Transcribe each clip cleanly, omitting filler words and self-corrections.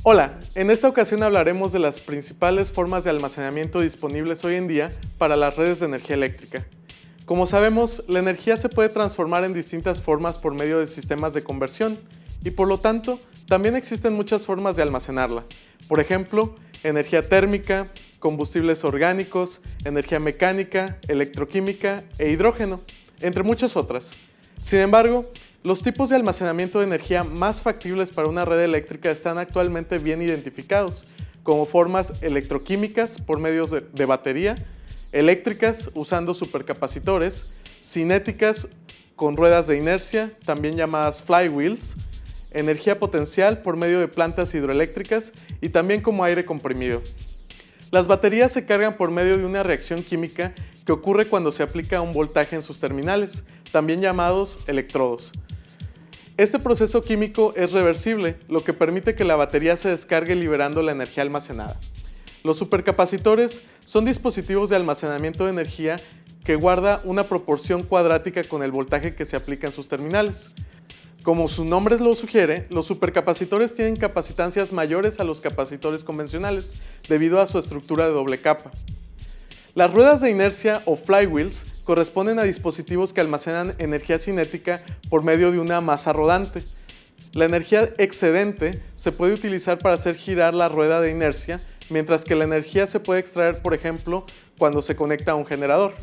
Hola, en esta ocasión hablaremos de las principales formas de almacenamiento disponibles hoy en día para las redes de energía eléctrica. Como sabemos, la energía se puede transformar en distintas formas por medio de sistemas de conversión y por lo tanto, también existen muchas formas de almacenarla. Por ejemplo, energía térmica, combustibles orgánicos, energía mecánica, electroquímica e hidrógeno, entre muchas otras. Sin embargo, los tipos de almacenamiento de energía más factibles para una red eléctrica están actualmente bien identificados, como formas electroquímicas por medio de batería, eléctricas usando supercapacitores, cinéticas con ruedas de inercia, también llamadas flywheels, energía potencial por medio de plantas hidroeléctricas y también como aire comprimido. Las baterías se cargan por medio de una reacción química que ocurre cuando se aplica un voltaje en sus terminales, también llamados electrodos. Este proceso químico es reversible, lo que permite que la batería se descargue liberando la energía almacenada. Los supercapacitores son dispositivos de almacenamiento de energía que guarda una proporción cuadrática con el voltaje que se aplica en sus terminales. Como su nombre lo sugiere, los supercapacitores tienen capacitancias mayores a los capacitores convencionales debido a su estructura de doble capa. Las ruedas de inercia o flywheels corresponden a dispositivos que almacenan energía cinética por medio de una masa rodante. La energía excedente se puede utilizar para hacer girar la rueda de inercia, mientras que la energía se puede extraer, por ejemplo, cuando se conecta a un generador.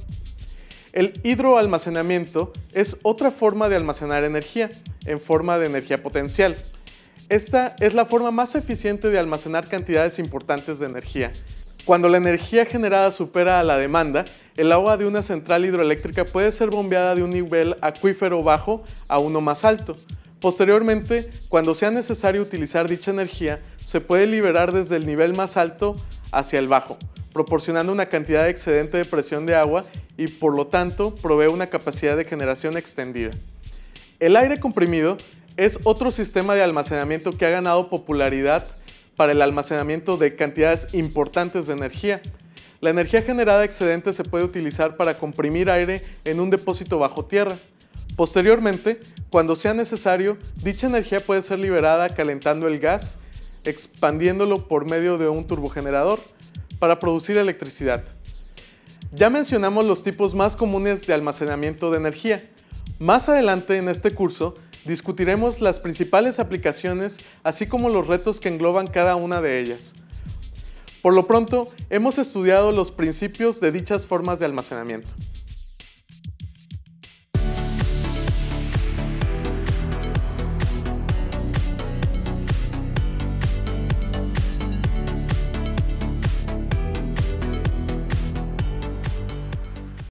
El hidroalmacenamiento es otra forma de almacenar energía, en forma de energía potencial. Esta es la forma más eficiente de almacenar cantidades importantes de energía. Cuando la energía generada supera a la demanda, el agua de una central hidroeléctrica puede ser bombeada de un nivel acuífero bajo a uno más alto. Posteriormente, cuando sea necesario utilizar dicha energía, se puede liberar desde el nivel más alto hacia el bajo, proporcionando una cantidad excedente de presión de agua y por lo tanto provee una capacidad de generación extendida. El aire comprimido es otro sistema de almacenamiento que ha ganado popularidad para el almacenamiento de cantidades importantes de energía. La energía generada excedente se puede utilizar para comprimir aire en un depósito bajo tierra. Posteriormente, cuando sea necesario, dicha energía puede ser liberada calentando el gas, expandiéndolo por medio de un turbogenerador para producir electricidad. Ya mencionamos los tipos más comunes de almacenamiento de energía. Más adelante en este curso, discutiremos las principales aplicaciones, así como los retos que engloban cada una de ellas. Por lo pronto, hemos estudiado los principios de dichas formas de almacenamiento.